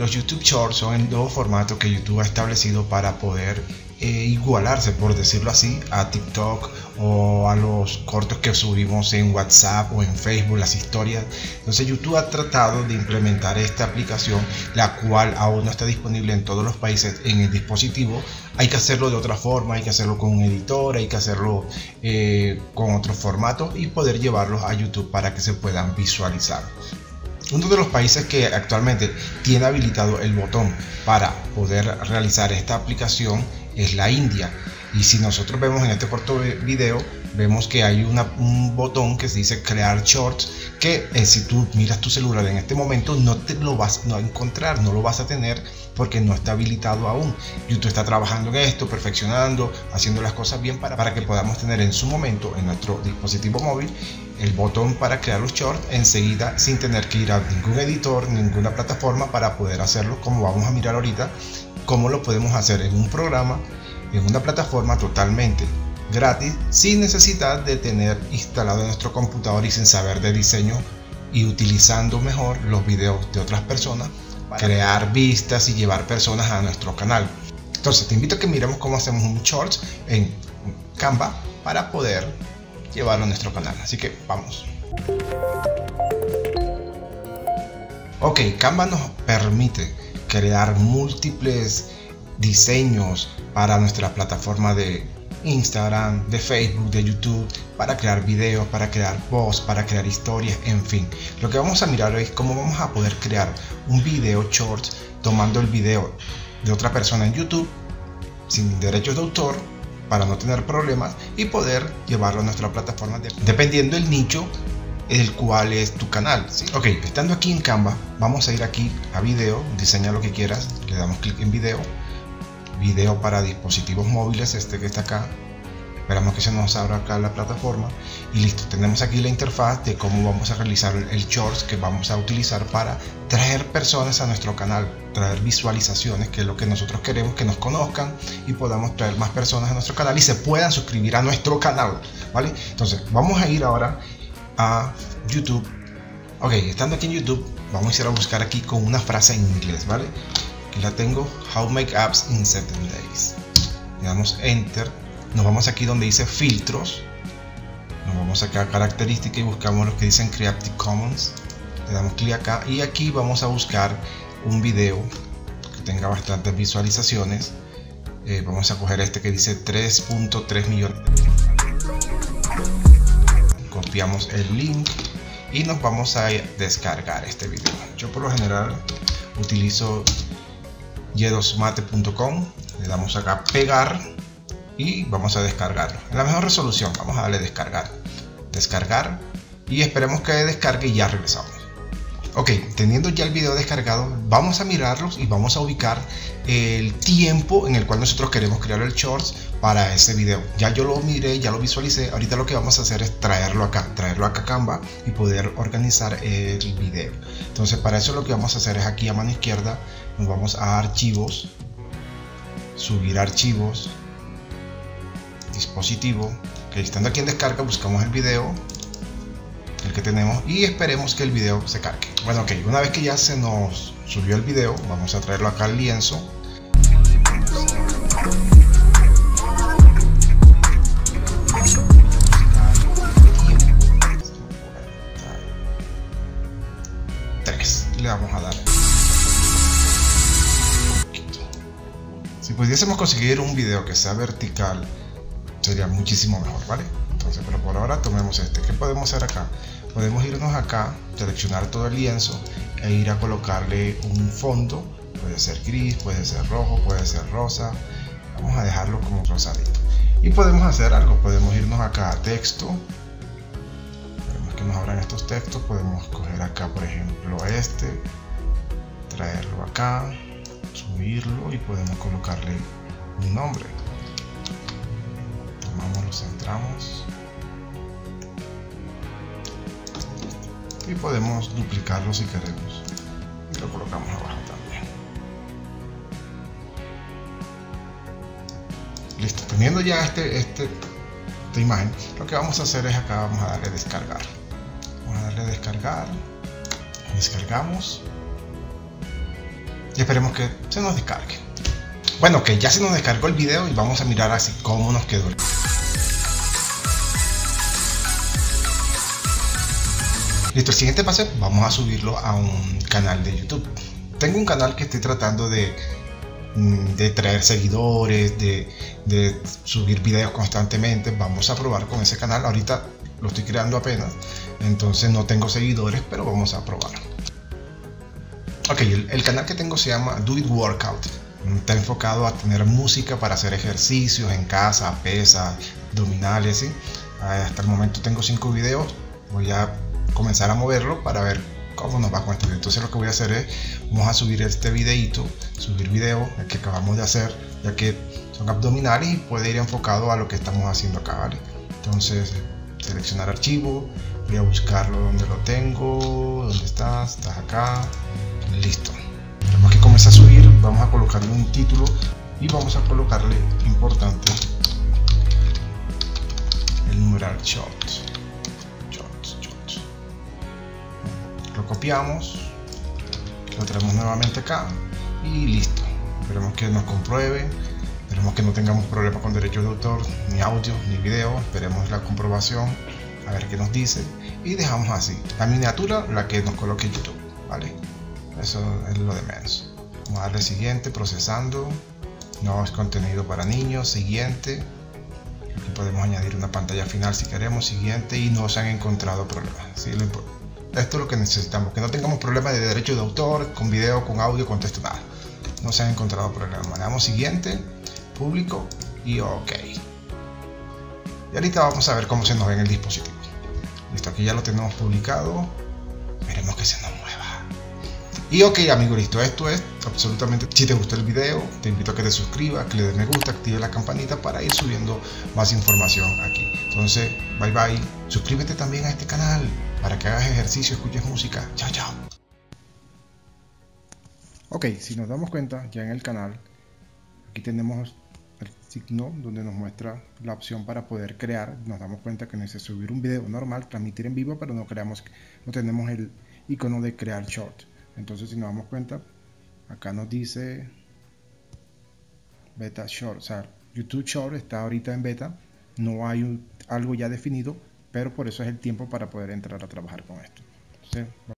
los YouTube Shorts son el nuevo formato que YouTube ha establecido para poder igualarse, por decirlo así, a TikTok o a los cortos que subimos en WhatsApp o en Facebook, las historias. Entonces YouTube ha tratado de implementar esta aplicación, la cual aún no está disponible en todos los países en el dispositivo. Hay que hacerlo de otra forma, hay que hacerlo con un editor, hay que hacerlo con otros formatos y poder llevarlos a YouTube para que se puedan visualizar. Uno de los países que actualmente tiene habilitado el botón para poder realizar esta aplicación es la India. Y si nosotros vemos en este corto video, vemos que hay un botón que se dice crear shorts, que si tú miras tu celular en este momento no te lo vas a encontrar, no lo vas a tener porque no está habilitado aún. YouTube está trabajando en esto, perfeccionando, haciendo las cosas bien para que podamos tener en su momento en nuestro dispositivo móvil el botón para crear los shorts enseguida, sin tener que ir a ningún editor, ninguna plataforma para poder hacerlo, como vamos a mirar ahorita, cómo lo podemos hacer en un programa, en una plataforma totalmente gratis, sin necesidad de tener instalado en nuestro computador y sin saber de diseño, y utilizando mejor los videos de otras personas para crear vistas y llevar personas a nuestro canal. Entonces te invito a que miremos cómo hacemos un shorts en Canva para poder llevarlo a nuestro canal, así que vamos. Ok, Canva nos permite crear múltiples diseños para nuestra plataforma de Instagram, de Facebook, de YouTube, para crear videos, para crear posts, para crear historias, en fin. Lo que vamos a mirar es cómo vamos a poder crear un video shorts tomando el video de otra persona en YouTube sin derechos de autor, para no tener problemas y poder llevarlo a nuestra plataforma dependiendo del nicho el cual es tu canal, ¿sí? Ok, estando aquí en Canva, vamos a ir aquí a video, diseña lo que quieras, le damos clic en video para dispositivos móviles, este que está acá. Esperamos que se nos abra acá la plataforma y listo, tenemos aquí la interfaz de cómo vamos a realizar el shorts que vamos a utilizar para traer personas a nuestro canal, traer visualizaciones, que es lo que nosotros queremos, que nos conozcan y podamos traer más personas a nuestro canal y se puedan suscribir a nuestro canal, ¿vale? Entonces vamos a ir ahora a YouTube. Ok, estando aquí en YouTube, vamos a ir a buscar aquí con una frase en inglés, ¿vale? Aquí la tengo, How Make Apps in 7 Days. Le damos Enter. Nos vamos aquí donde dice filtros, nos vamos acá a característica y buscamos los que dicen Creative Commons, le damos clic acá y aquí vamos a buscar un video que tenga bastantes visualizaciones. Vamos a coger este que dice 3.3 millones. Copiamos el link y nos vamos a descargar este video. Yo por lo general utilizo y2mate.com, le damos acá pegar y vamos a descargarlo en la mejor resolución. Vamos a darle descargar y esperemos que descargue y ya regresamos. Ok, teniendo ya el video descargado, vamos a mirarlos y vamos a ubicar el tiempo en el cual nosotros queremos crear el shorts para ese video. Ya yo lo miré, ya lo visualicé. Ahorita lo que vamos a hacer es traerlo acá a Canva y poder organizar el video. Entonces para eso lo que vamos a hacer es aquí a mano izquierda, nos vamos a archivos, subir archivos, dispositivo, que estando aquí en descarga buscamos el video, el que tenemos, y esperemos que el video se cargue. Bueno, ok, una vez que ya se nos subió el video, vamos a traerlo acá al lienzo. Le vamos a dar. Si pudiésemos conseguir un video que sea vertical, sería muchísimo mejor, ¿vale? Entonces, pero por ahora tomemos este. ¿Qué podemos hacer acá? Podemos irnos acá, seleccionar todo el lienzo e ir a colocarle un fondo. Puede ser gris, puede ser rojo, puede ser rosa. Vamos a dejarlo como rosadito. Y podemos hacer algo, podemos irnos acá a texto. Queremos que nos abran estos textos. Podemos coger acá, por ejemplo, este, traerlo acá, subirlo y podemos colocarle un nombre. Lo centramos y podemos duplicarlo si queremos y lo colocamos abajo también. Listo, teniendo ya esta imagen, lo que vamos a hacer es acá vamos a darle descargar. Vamos a darle descargar, descargamos y esperemos que se nos descargue. Bueno, que ya se nos descargó el video y vamos a mirar así cómo nos quedó. Listo, el siguiente paso, vamos a subirlo a un canal de YouTube. Tengo un canal que estoy tratando de traer seguidores, de subir videos constantemente. Vamos a probar con ese canal. Ahorita lo estoy creando apenas, entonces no tengo seguidores, pero vamos a probar. Ok, el canal que tengo se llama Do It Workout. Está enfocado a tener música para hacer ejercicios en casa, pesas, abdominales, ¿sí? Hasta el momento tengo 5 videos. Voy a comenzar a moverlo para ver cómo nos va con este video. Entonces lo que voy a hacer es, vamos a subir este videito, subir video que acabamos de hacer, ya que son abdominales y puede ir enfocado a lo que estamos haciendo acá, ¿vale? Entonces seleccionar archivo, voy a buscarlo donde lo tengo. ¿Dónde estás? Estás acá. Listo. Tenemos que comenzar a subir. Vamos a colocarle un título y vamos a colocarle importante el numeral short. Lo copiamos, lo traemos nuevamente acá y listo. Esperemos que nos compruebe, esperemos que no tengamos problemas con derechos de autor, ni audio ni video. Esperemos la comprobación, a ver qué nos dice, y dejamos así la miniatura, la que nos coloque YouTube, ¿vale? Eso es lo de menos. Vamos a darle siguiente, procesando. No es contenido para niños. Siguiente. Aquí podemos añadir una pantalla final si queremos. Siguiente, y no se han encontrado problemas, ¿sí? Esto es lo que necesitamos, que no tengamos problemas de derecho de autor, con video, con audio, con texto, nada. No se han encontrado problemas. Le damos siguiente, público y ok. Y ahorita vamos a ver cómo se nos ve en el dispositivo. Listo, aquí ya lo tenemos publicado. Veremos que se nos mueva. Y ok, amigo, listo. Esto es absolutamente. Si te gustó el video, te invito a que te suscribas, que le des me gusta, active la campanita para ir subiendo más información aquí. Entonces, bye bye. Suscríbete también a este canal para que hagas ejercicio, escuches música. Chao, chao. Ok, si nos damos cuenta, ya en el canal, aquí tenemos el signo donde nos muestra la opción para poder crear. Nos damos cuenta que necesitamos subir un video normal, transmitir en vivo, pero no tenemos el icono de crear short. Entonces, si nos damos cuenta, acá nos dice beta short, o sea, YouTube Short está ahorita en beta. No hay algo ya definido, pero por eso es el tiempo para poder entrar a trabajar con esto. Entonces,